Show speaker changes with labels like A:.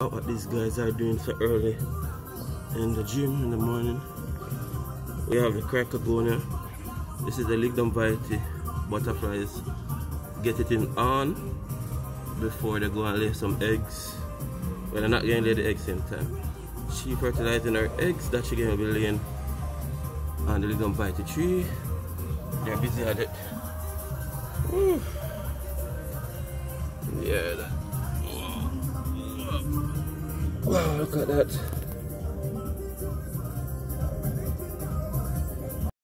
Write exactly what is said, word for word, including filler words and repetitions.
A: What these guys are doing so early in the gym in the morning. We have the Kricogonia. This is the Lignum Vitae butterflies. Get it in on before they go and lay some eggs. Well, they're not going to lay the eggs in time. She fertilizing her eggs that she going to be laying on the Lignum Vitae tree. They're busy at it. Woo. Yeah. Wow, look at that.